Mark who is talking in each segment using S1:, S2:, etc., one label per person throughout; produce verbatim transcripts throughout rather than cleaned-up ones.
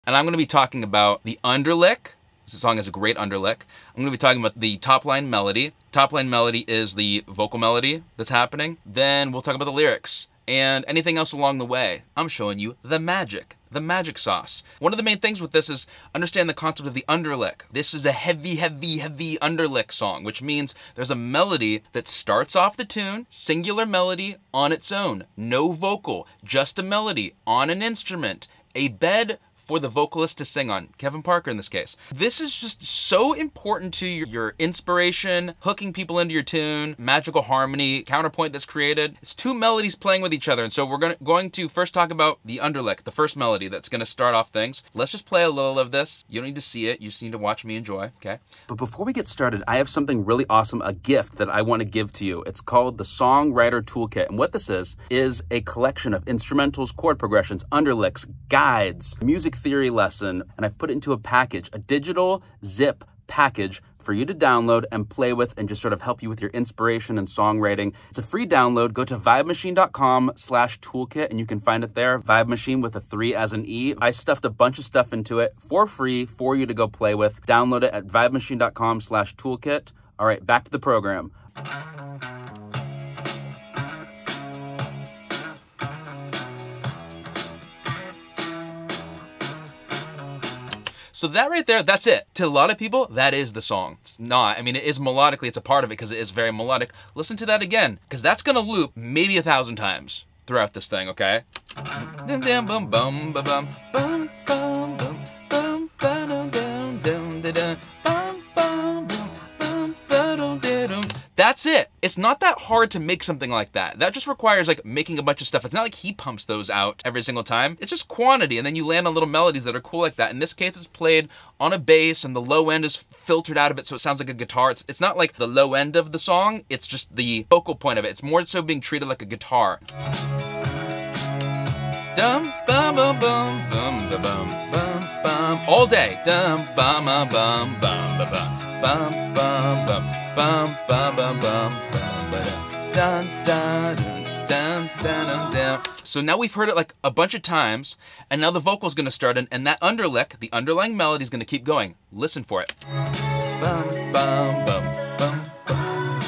S1: And I'm gonna be talking about the underlick. This song has a great underlick. I'm gonna be talking about the top line melody. Top line melody is the vocal melody that's happening. Then we'll talk about the lyrics and anything else along the way. I'm showing you the magic, the magic sauce. One of the main things with this is understand the concept of the underlick. This is a heavy, heavy, heavy underlick song, which means there's a melody that starts off the tune, singular melody on its own, no vocal, just a melody on an instrument, a bed for the vocalist to sing on, Kevin Parker in this case. This is just so important to your, your inspiration, hooking people into your tune, magical harmony, counterpoint that's created. It's two melodies playing with each other, and so we're gonna, going to first talk about the underlick, the first melody that's gonna start off things. Let's just play a little of this. You don't need to see it, you just need to watch me enjoy, okay?
S2: But before we get started, I have something really awesome, a gift that I wanna give to you. It's called the Songwriter Toolkit, and what this is, is a collection of instrumentals, chord progressions, underlicks, guides, music theory lesson, and I've put it into a package, a digital zip package for you to download and play with and just sort of help you with your inspiration and songwriting. It's a free download. Go to vibe machine dot com slash toolkit and you can find it there. Vibe Machine with a three as an E. I stuffed a bunch of stuff into it for free for you to go play with. Download it at vibe machine dot com slash toolkit. All right, back to the program.
S1: So that right there, that's it. To a lot of people, that is the song. It's not. I mean, it is melodically, it's a part of it because it is very melodic. Listen to that again, because that's gonna loop maybe a thousand times throughout this thing, okay? That's it. It's not that hard to make something like that. That just requires like making a bunch of stuff. It's not like he pumps those out every single time. It's just quantity, and then you land on little melodies that are cool like that. In this case, it's played on a bass, and the low end is filtered out of it, so it sounds like a guitar. It's, it's not like the low end of the song. It's just the focal point of it. It's more so being treated like a guitar. Dum bum bum bum bum bum bum bum all day. Dum bum bum bum bum bum bum bum bum. Bum bum bum bum bum dun dun dun dun dun dun. So now we've heard it like a bunch of times, and now the vocal's gonna start in, and that underlick, the underlying melody, is gonna keep going. Listen for it. Bum bum bum bum bum.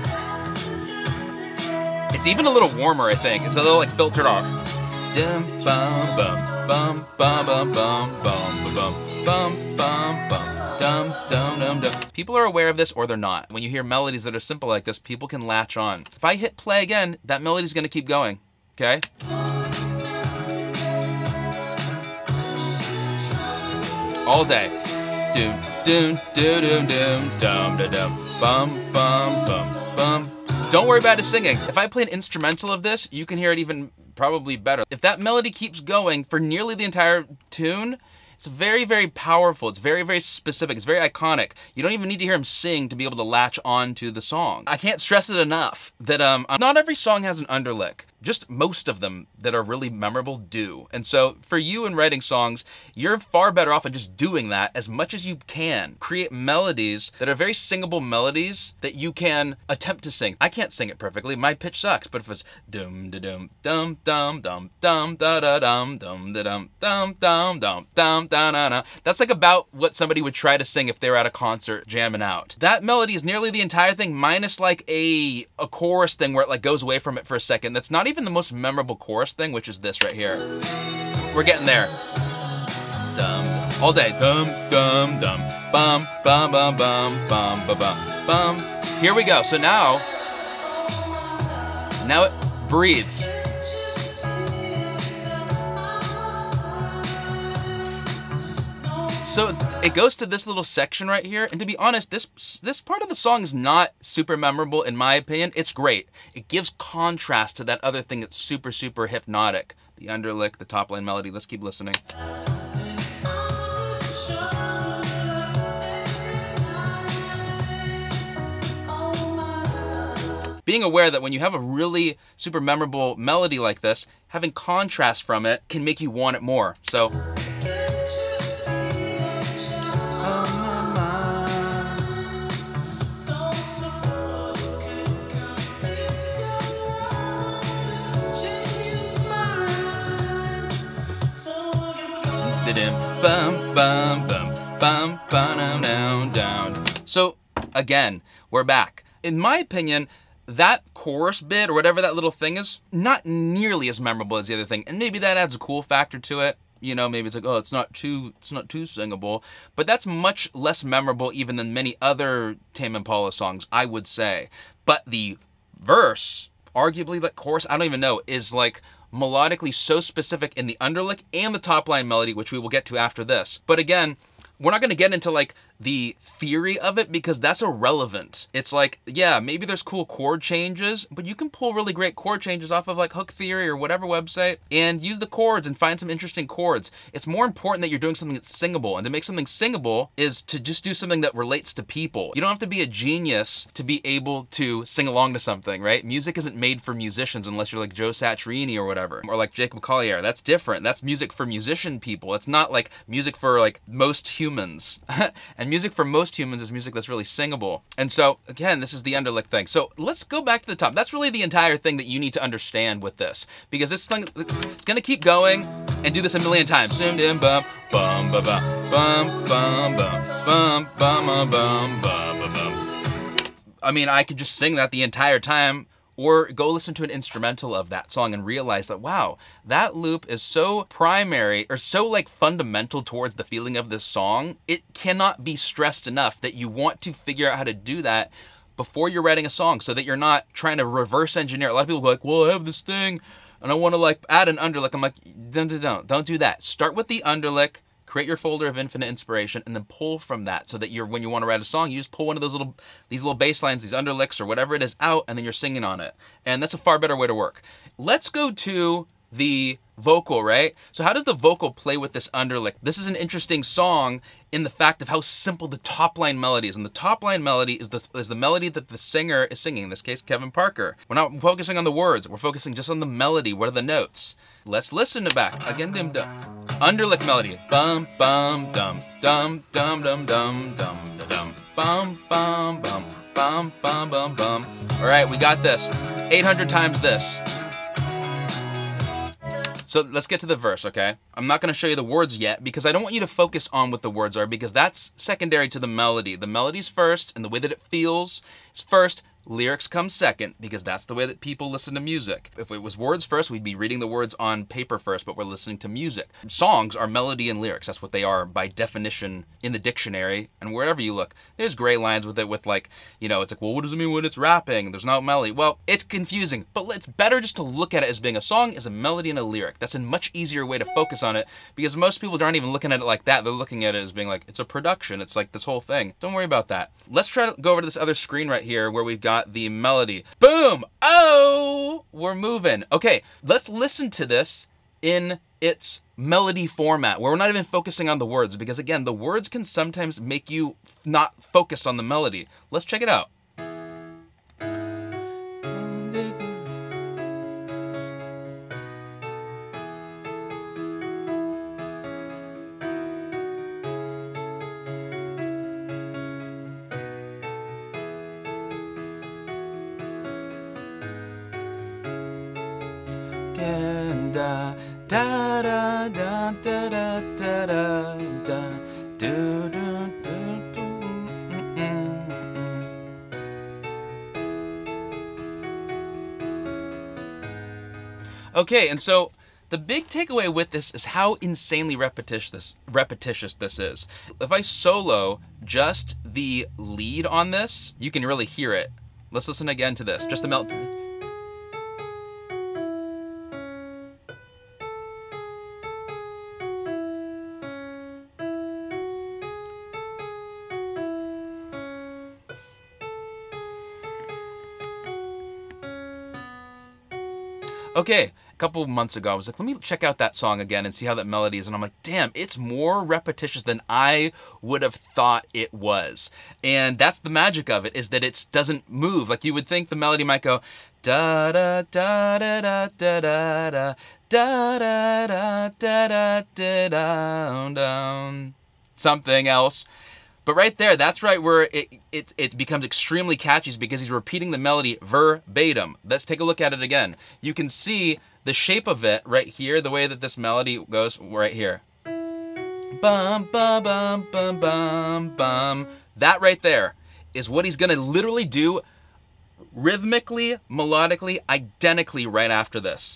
S1: It's even a little warmer, I think. It's a little like filtered off. Dum bum bum bum bum bum bum bum bum bum bum bum. Dum, dum, dum, dum. People are aware of this or they're not. When you hear melodies that are simple like this, people can latch on. If I hit play again, that melody's gonna keep going, okay? All day. Doom, doom, doom, doom, doom, dum, da, dum, bum, bum, bum, bum. Don't worry about his singing. If I play an instrumental of this, you can hear it even probably better. If that melody keeps going for nearly the entire tune, it's very, very powerful. It's very, very specific. It's very iconic. You don't even need to hear him sing to be able to latch on to the song. I can't stress it enough that um, not every song has an underlick. Just most of them that are really memorable do. And so for you in writing songs, you're far better off at just doing that as much as you can. Create melodies that are very singable melodies that you can attempt to sing. I can't sing it perfectly. My pitch sucks, but if it's dum da dum dum dum dum dum da da dum dum da dum dum dum dum dum da da da, that's like about what somebody would try to sing if they were at a concert jamming out. That melody is nearly the entire thing minus like a a chorus thing where it like goes away from it for a second. That's not even even the most memorable chorus thing, which is this right here. We're getting there. Dum, all day. Dum, dum, dum. Bum, bum, bum, bum, bum, bum, bum, bum. Here we go. So now, now it breathes. So it goes to this little section right here, and to be honest, this this part of the song is not super memorable in my opinion. It's great. It gives contrast to that other thing that's super, super hypnotic. The underlick, the top line melody. Let's keep listening. Being aware that when you have a really super memorable melody like this, having contrast from it can make you want it more. So. bum, bum, bum, bum, bum, down, down. So again, we're back. In my opinion, that chorus bit or whatever that little thing is, not nearly as memorable as the other thing. And maybe that adds a cool factor to it. You know, maybe it's like, oh, it's not too, it's not too singable. But that's much less memorable even than many other Tame Impala songs, I would say. But the verse, arguably that chorus, I don't even know, is like melodically so specific in the underlick and the top line melody, which we will get to after this. But again, we're not going to get into like the theory of it because that's irrelevant. It's like, yeah, maybe there's cool chord changes, but you can pull really great chord changes off of like Hook Theory or whatever website and use the chords and find some interesting chords. It's more important that you're doing something that's singable, and to make something singable is to just do something that relates to people. You don't have to be a genius to be able to sing along to something, right? Music isn't made for musicians unless you're like Joe Satriani or whatever, or like Jacob Collier. That's different. That's music for musician people. It's not like music for like most humans. And music for most humans is music that's really singable. And so, again, this is the underlick thing. So let's go back to the top. That's really the entire thing that you need to understand with this, because this thing, it's gonna keep going and do this a million times. Bum, bum, bum, bum, bum, bum, bum, bum, bum, bum. I mean, I could just sing that the entire time, or go listen to an instrumental of that song and realize that, wow, that loop is so primary or so like fundamental towards the feeling of this song. It cannot be stressed enough that you want to figure out how to do that before you're writing a song, so that you're not trying to reverse engineer. A lot of people go like, well, I have this thing and I want to like add an underlick. I'm like, don't, don't, don't, don't do that. Start with the underlick. Create your folder of infinite inspiration and then pull from that, so that you're, when you want to write a song, you just pull one of those little, these little bass lines, these underlicks or whatever it is out, and then you're singing on it. And that's a far better way to work. Let's go to the vocal, right? So how does the vocal play with this underlick? This is an interesting song in the fact of how simple the top line melody is. And the top line melody is the, is the melody that the singer is singing, in this case, Kevin Parker. We're not focusing on the words. We're focusing just on the melody. What are the notes? Let's listen to back. Again, dim, dum. Underlick melody. Bum, bum, dum, dum, dum, dum, dum, dum, da, dum, bum, bum, bum, bum, bum, bum, bum. All right, we got this. eight hundred times this. So let's get to the verse, okay? I'm not gonna show you the words yet because I don't want you to focus on what the words are, because that's secondary to the melody. The melody's first, and the way that it feels is first. Lyrics come second, because that's the way that people listen to music. If it was words first, we'd be reading the words on paper first, but we're listening to music. Songs are melody and lyrics. That's what they are by definition in the dictionary, and wherever you look. There's gray lines with it, with like, you know, it's like, well, what does it mean when it's rapping? There's no melody. Well, it's confusing, but it's better just to look at it as being a song as a melody and a lyric. That's a much easier way to focus on it, because most people aren't even looking at it like that. They're looking at it as being like, it's a production. It's like this whole thing. Don't worry about that. Let's try to go over to this other screen right here where we've got the melody. Boom! Oh! We're moving. Okay, let's listen to this in its melody format, where we're not even focusing on the words, because again, the words can sometimes make you not focused on the melody. Let's check it out. Da da da da da da da da da do do do do. Okay, and so the big takeaway with this is how insanely repetitious this, repetitious this is. If I solo just the lead on this, you can really hear it. Let's listen again to this, just the melody. Okay, a couple months ago, I was like, let me check out that song again and see how that melody is. And I'm like, damn, it's more repetitious than I would have thought it was. And that's the magic of it, is that it doesn't move. Like, you would think the melody might go da da da da da da da da da da da da da da down something else. But right there, that's right where it, it, it becomes extremely catchy, is because he's repeating the melody verbatim. Let's take a look at it again. You can see the shape of it right here, the way that this melody goes right here. bum, bum, bum, bum, bum, bum. That right there is what he's gonna literally do rhythmically, melodically, identically right after this.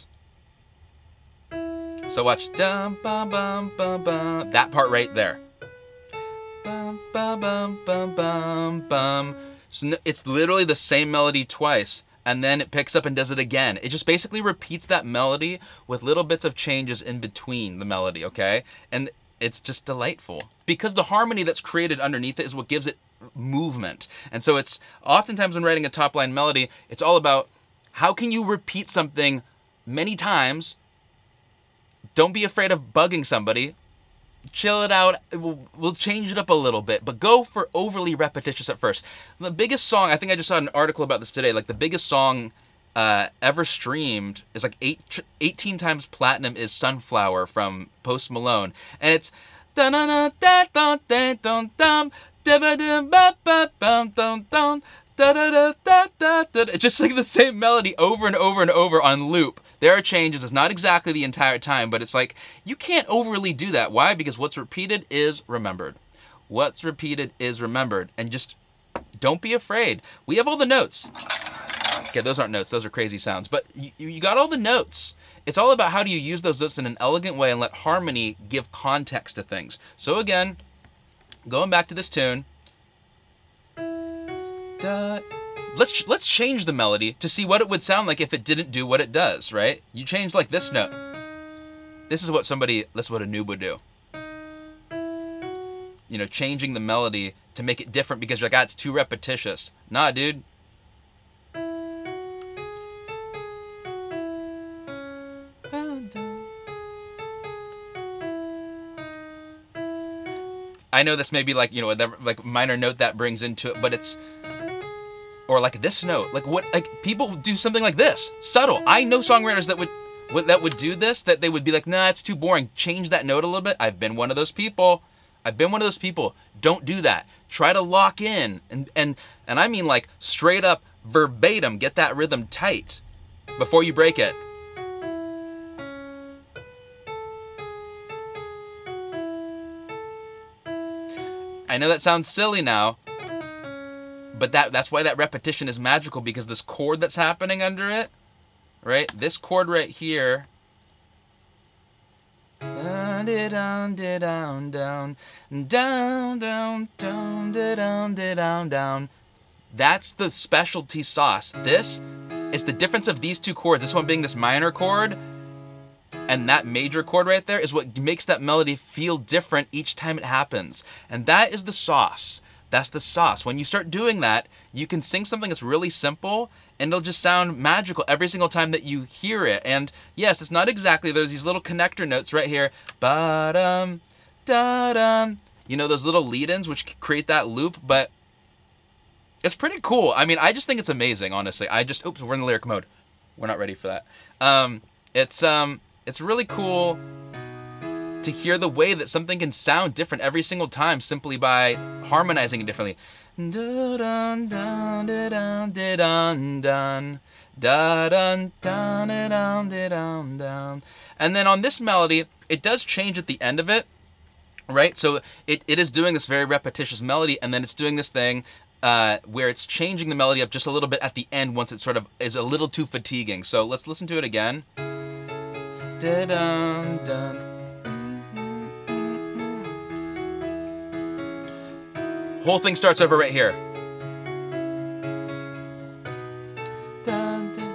S1: So watch. Dum, bum, bum, bum, bum. That part right there. Bum, bum, bum, bum, bum, bum. So it's literally the same melody twice, and then it picks up and does it again. It just basically repeats that melody with little bits of changes in between the melody, okay? And it's just delightful. Because the harmony that's created underneath it is what gives it movement. And so it's oftentimes when writing a top line melody, it's all about how can you repeat something many times. Don't be afraid of bugging somebody. Chill it out. We'll, we'll change it up a little bit, but go for overly repetitious at first. The biggest song, I think I just saw an article about this today, like the biggest song uh, ever streamed is like eight, eighteen times platinum is Sunflower from Post Malone. And it's it's just like the same melody over and over and over on loop. There are changes. It's not exactly the entire time, but it's like, you can't overly do that. Why? Because what's repeated is remembered. What's repeated is remembered. And just don't be afraid. We have all the notes. Okay, those aren't notes. Those are crazy sounds. But you, you got all the notes. It's all about how do you use those notes in an elegant way and let harmony give context to things. So again, going back to this tune. Da, let's let's change the melody to see what it would sound like if it didn't do what it does, right? You change like this note. This is what somebody, this is what a noob would do. You know, changing the melody to make it different because you're like, ah, it's too repetitious. Nah, dude. I know this may be like, you know, whatever, like minor note that brings into it, but it's, or like this note, like what, like people do something like this, subtle. I know songwriters that would, would that would do this, that they would be like, nah, it's too boring. Change that note a little bit. I've been one of those people. I've been one of those people. Don't do that. Try to lock in, and and and I mean like straight up verbatim. Get that rhythm tight before you break it. I know that sounds silly now, but that that's why that repetition is magical, because this chord that's happening under it, right? This chord right here. Down, down, down, down, down, down, down, down, down, down. That's the specialty sauce. This is the difference of these two chords. This one being this minor chord, and that major chord right there is what makes that melody feel different each time it happens. And that is the sauce. That's the sauce. When you start doing that, you can sing something that's really simple, and it'll just sound magical every single time that you hear it. And yes, it's not exactly, there's these little connector notes right here. Ba-dum, da-dum. You know, those little lead-ins which create that loop, but it's pretty cool. I mean, I just think it's amazing, honestly. I just, oops, we're in the lyric mode. We're not ready for that. Um, it's, um, it's really cool to hear the way that something can sound different every single time simply by harmonizing it differently. Dun dun dun dun dun dun dun dun dun. And then on this melody, it does change at the end of it, right? So it, it is doing this very repetitious melody, and then it's doing this thing uh, where it's changing the melody up just a little bit at the end once it sort of is a little too fatiguing. So let's listen to it again. Dun dun. Whole thing starts over right here. Dun, dun.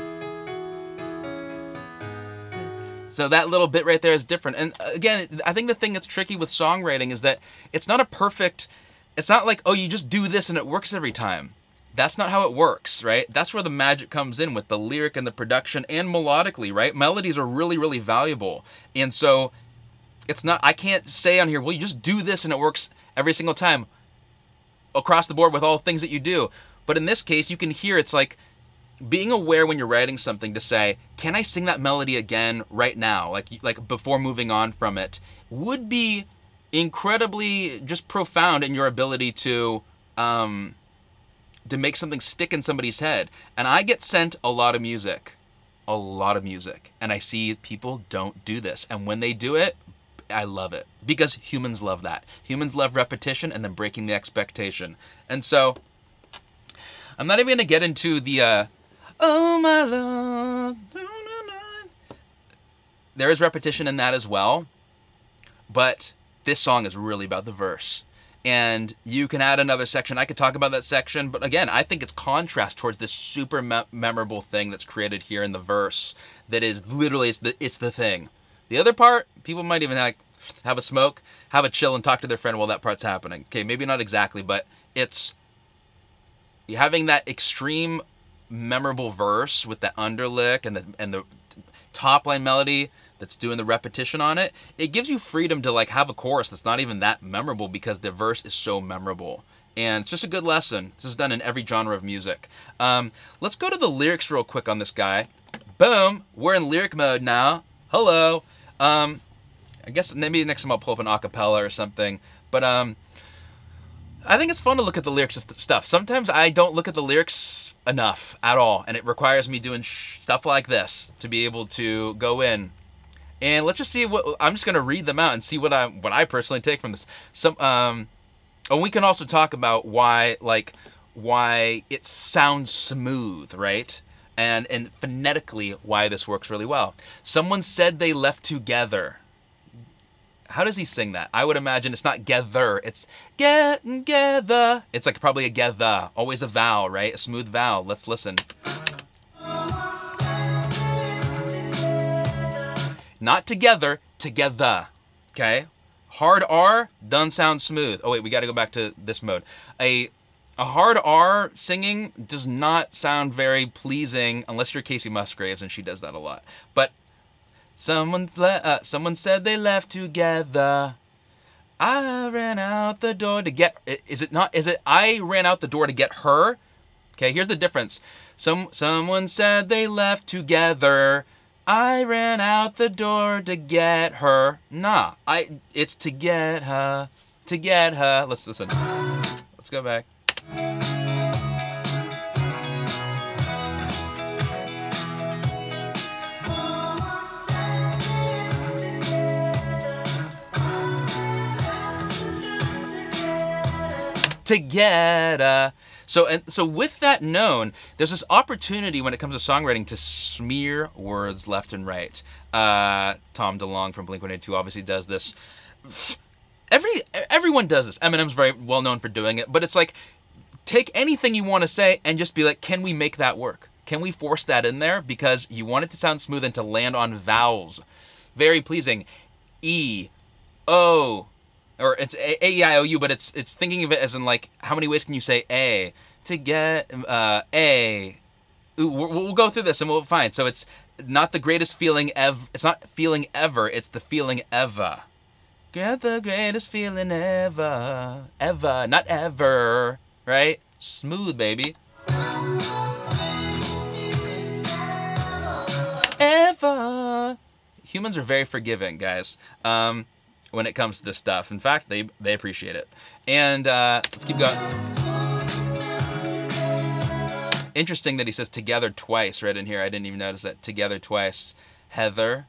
S1: So that little bit right there is different. And again, I think the thing that's tricky with songwriting is that it's not a perfect, it's not like, oh, you just do this and it works every time. That's not how it works, right? That's where the magic comes in with the lyric and the production and melodically, right? Melodies are really, really valuable. And so it's not, I can't say on here, well, you just do this and it works every single time across the board with all things that you do. But in this case, you can hear it's like being aware when you're writing something to say, can I sing that melody again right now? Like, like before moving on from it would be incredibly just profound in your ability to, um, to make something stick in somebody's head. And I get sent a lot of music, a lot of music. And I see people don't do this. And when they do it, I love it because humans love that. Humans love repetition and then breaking the expectation. And so I'm not even going to get into the, uh, oh my love. There is repetition in that as well. But this song is really about the verse. And you can add another section. I could talk about that section. But again, I think it's contrast towards this super me memorable thing that's created here in the verse. That is literally, it's the, it's the thing. The other part, people might even like have a smoke, have a chill, and talk to their friend while that part's happening. Okay, maybe not exactly, but it's having that extreme memorable verse with that underlick and the and the top line melody that's doing the repetition on it. It gives you freedom to like have a chorus that's not even that memorable because the verse is so memorable. And it's just a good lesson. This is done in every genre of music. Um, let's go to the lyrics real quick on this guy. Boom, we're in lyric mode now. Hello. Um, I guess maybe next time I'll pull up an acapella or something. But um, I think it's fun to look at the lyrics of stuff. Sometimes I don't look at the lyrics enough at all, and it requires me doing sh stuff like this to be able to go in. And let's just see what I'm just gonna read them out and see what I what I personally take from this. Some um, and we can also talk about why like why it sounds smooth, right? And, and phonetically, why this works really well. Someone said they left together. How does he sing that? I would imagine it's not gether. It's get together. It's like probably a gether. Always a vowel, right? A smooth vowel. Let's listen. Not together, together. Okay? Hard R doesn't sound smooth. Oh, wait, we got to go back to this mode. A... A hard R singing does not sound very pleasing unless you're Casey Musgraves, and she does that a lot. But someone uh, someone said they left together. I ran out the door to get. Is it not? Is it I ran out the door to get her? Okay, here's the difference. Some someone said they left together. I ran out the door to get her. Nah, I. It's to get her. To get her. Let's listen. Let's go back. Together. So and so with that known, there's this opportunity when it comes to songwriting to smear words left and right. Uh, Tom DeLonge from Blink one eighty-two obviously does this. Every everyone does this. Eminem's very well known for doing it, but it's like take anything you want to say and just be like, can we make that work? Can we force that in there? Because you want it to sound smooth and to land on vowels. Very pleasing. E, O, or it's A, E, I, O, U, but it's it's thinking of it as in like, how many ways can you say A? To get, uh, A. Ooh, we'll, we'll go through this and we'll find. So it's not the greatest feeling ever. It's not feeling ever. It's the feeling ever. Get the greatest feeling ever. Ever, not ever. Right? Smooth, baby. Ever. Humans are very forgiving, guys, um, when it comes to this stuff. In fact, they, they appreciate it. And uh, let's keep going. Interesting that he says together twice right in here. I didn't even notice that. Together twice. Heather.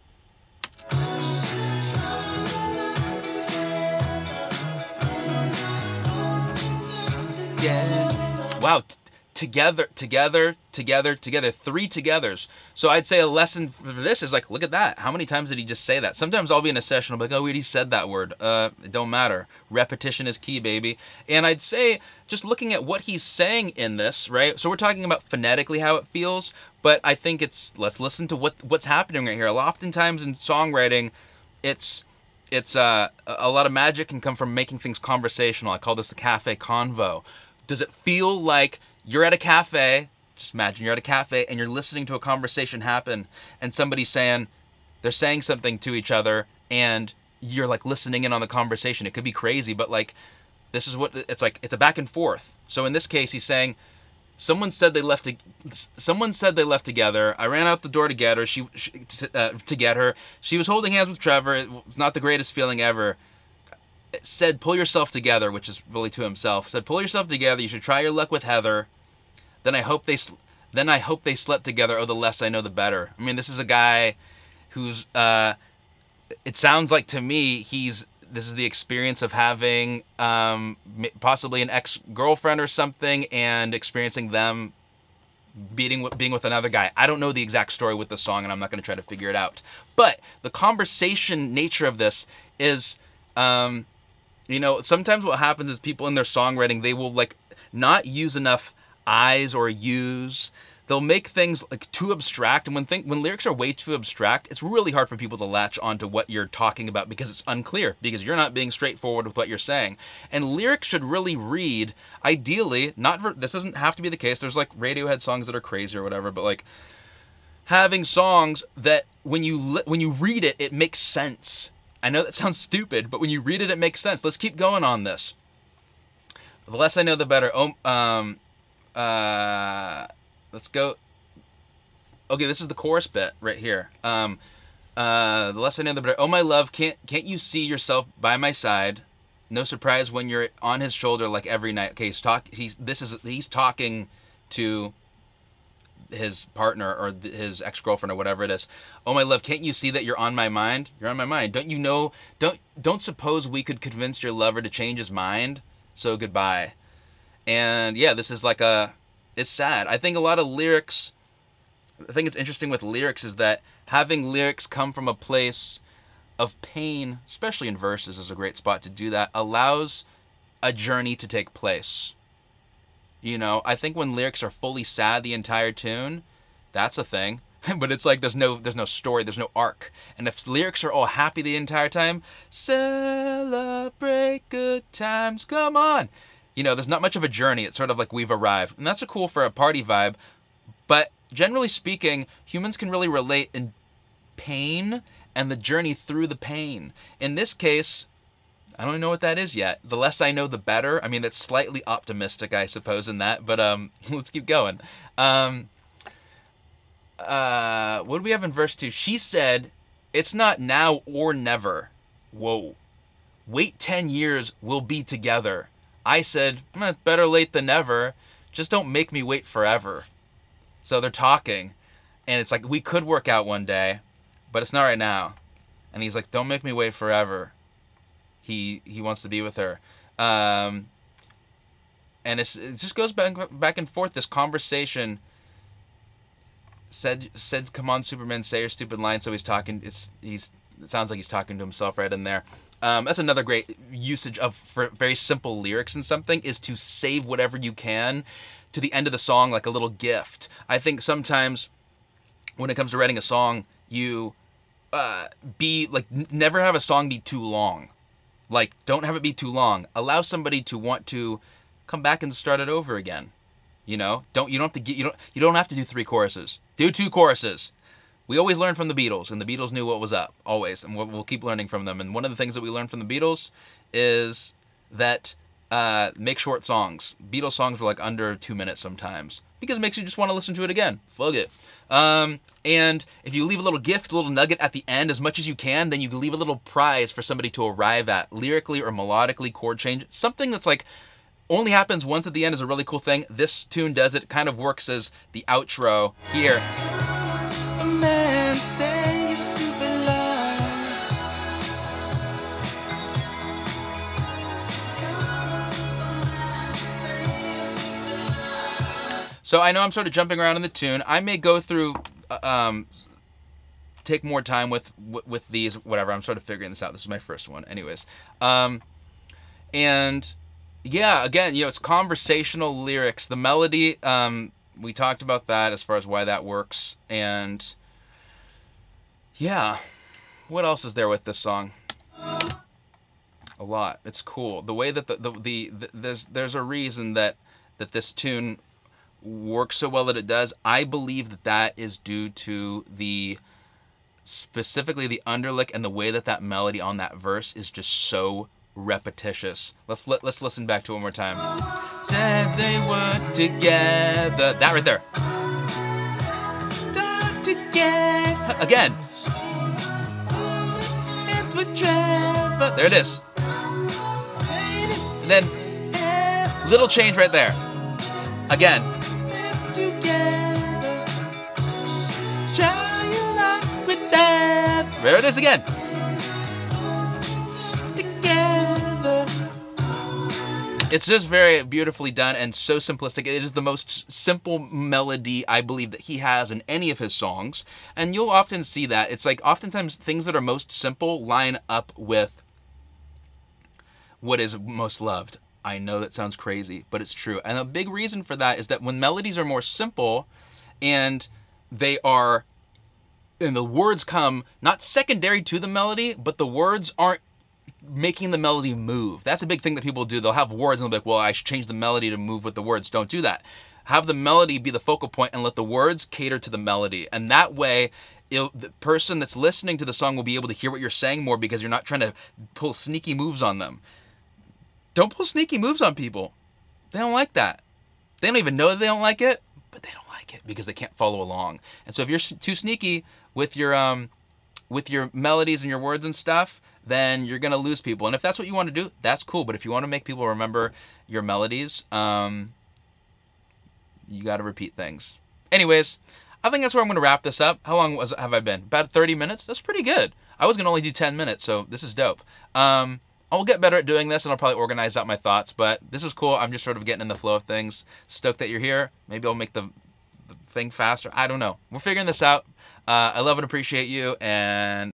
S1: Yeah. Wow. T together, together, together, together. Three togethers. So I'd say a lesson for this is like, look at that. How many times did he just say that? Sometimes I'll be in a session, I'll be like, oh, wait, he said that word. Uh, it don't matter. Repetition is key, baby. And I'd say, just looking at what he's saying in this, right? So we're talking about phonetically how it feels, but I think it's, let's listen to what what's happening right here. Oftentimes in songwriting, it's, it's uh, a lot of magic can come from making things conversational. I call this the cafe convo. Does it feel like you're at a cafe, just imagine you're at a cafe and you're listening to a conversation happen and somebody's saying, they're saying something to each other and you're like listening in on the conversation. It could be crazy, but like, this is what, it's like, it's a back and forth. So in this case, he's saying, someone said they left, to, someone said they left together. I ran out the door to get her, she, she uh, to get her. She was holding hands with Trevor. It was not the greatest feeling ever. It said, pull yourself together, which is really to himself. Said, pull yourself together. You should try your luck with Heather. Then I hope they, then I hope they slept together. Oh, the less I know, the better. I mean, this is a guy who's uh, it sounds like to me he's this is the experience of having um, possibly an ex-girlfriend or something and experiencing them beating with, being with another guy. I don't know the exact story with the song, and I'm not going to try to figure it out. But the conversation nature of this is, um, you know, sometimes what happens is people in their songwriting, they will like not use enough I's or U's. They'll make things like too abstract, and when think when lyrics are way too abstract, it's really hard for people to latch onto what you're talking about because it's unclear, because you're not being straightforward with what you're saying. And lyrics should really read, ideally, not for, this doesn't have to be the case. There's like Radiohead songs that are crazy or whatever, but like having songs that when you li when you read it, it makes sense. I know that sounds stupid, but when you read it, it makes sense. Let's keep going on this. The less I know, the better. Oh, um, uh. Let's go. Okay, this is the chorus bit right here. Um, uh, the less I know, the better. Oh, my love, can't can't you see yourself by my side? No surprise when you're on his shoulder like every night. Okay, he's talk. He's this is he's talking to his partner or th his ex-girlfriend or whatever it is. Oh, my love, can't you see that you're on my mind? You're on my mind. Don't you know? Don't don't suppose we could convince your lover to change his mind? So goodbye. And yeah, this is like a. It's sad. I think a lot of lyrics, I think it's interesting with lyrics is that having lyrics come from a place of pain, especially in verses, is a great spot to do that, allows a journey to take place. You know, I think when lyrics are fully sad the entire tune, that's a thing. But it's like there's no there's no story, there's no arc. And if lyrics are all happy the entire time, celebrate good times, come on. You know, there's not much of a journey. It's sort of like we've arrived. And that's a cool for a party vibe. But generally speaking, humans can really relate in pain and the journey through the pain. In this case, I don't know what that is yet. The less I know, the better. I mean, that's slightly optimistic, I suppose, in that. But um, let's keep going. Um, uh, what do we have in verse two? She said, it's not now or never. Whoa. Wait ten years, we'll be together. I said, eh, better late than never. Just don't make me wait forever. So they're talking, and it's like, we could work out one day, but it's not right now. And he's like, don't make me wait forever. He he wants to be with her. Um, and it's, it just goes back, back and forth, this conversation. Said, said, come on, Superman, say your stupid line. So he's talking, it's, he's, it sounds like he's talking to himself right in there. Um, that's another great usage of for very simple lyrics in something, is to save whatever you can to the end of the song like a little gift. I think sometimes when it comes to writing a song, you uh, be like n never have a song be too long. Like, don't have it be too long. Allow somebody to want to come back and start it over again. You know, don't you don't have to get you don't you don't have to do three choruses. Do two choruses. We always learn from the Beatles, and the Beatles knew what was up, always, and we'll, we'll keep learning from them. And one of the things that we learned from the Beatles is that uh, make short songs. Beatles songs were like under two minutes sometimes, because it makes you just want to listen to it again. Fuck it. Um, and if you leave a little gift, a little nugget at the end as much as you can, then you can leave a little prize for somebody to arrive at, lyrically or melodically, chord change, something that's like only happens once at the end is a really cool thing. This tune does it. It kind of works as the outro here. So I know I'm sort of jumping around in the tune. I may go through, uh, um, take more time with with these, whatever. I'm sort of figuring this out. This is my first one, anyways. Um, and yeah, again, you know, it's conversational lyrics. The melody, um, we talked about that as far as why that works. And yeah, what else is there with this song? A lot. It's cool. The way that the the, the, the there's there's a reason that that this tune works so well that it does. I believe that that is due to the specifically the underlick and the way that that melody on that verse is just so repetitious. Let's let, let's listen back to it one more time. Said they were together. That right there. Together. Again. There it is. And then little change right there. Again. There it is again. It's just very beautifully done and so simplistic. It is the most simple melody I believe that he has in any of his songs. And you'll often see that. It's like oftentimes things that are most simple line up with what is most loved. I know that sounds crazy, but it's true. And a big reason for that is that when melodies are more simple and they are, and the words come not secondary to the melody, but the words aren't making the melody move. That's a big thing that people do. They'll have words and they'll be like, well, I should change the melody to move with the words. Don't do that. Have the melody be the focal point and let the words cater to the melody. And that way, it'll, the person that's listening to the song will be able to hear what you're saying more because you're not trying to pull sneaky moves on them. Don't pull sneaky moves on people. They don't like that. They don't even know that they don't like it, but they don't like it because they can't follow along. And so if you're too sneaky with your um, with your melodies and your words and stuff, then you're gonna lose people. And if that's what you want to do, that's cool. But if you want to make people remember your melodies, um, you got to repeat things. Anyways, I think that's where I'm gonna wrap this up. How long was have I been? About thirty minutes. That's pretty good. I was gonna only do ten minutes, so this is dope. Um, I'll get better at doing this, and I'll probably organize out my thoughts. But this is cool. I'm just sort of getting in the flow of things. Stoked that you're here. Maybe I'll make the, the thing faster. I don't know. We're figuring this out. Uh, I love and appreciate you, and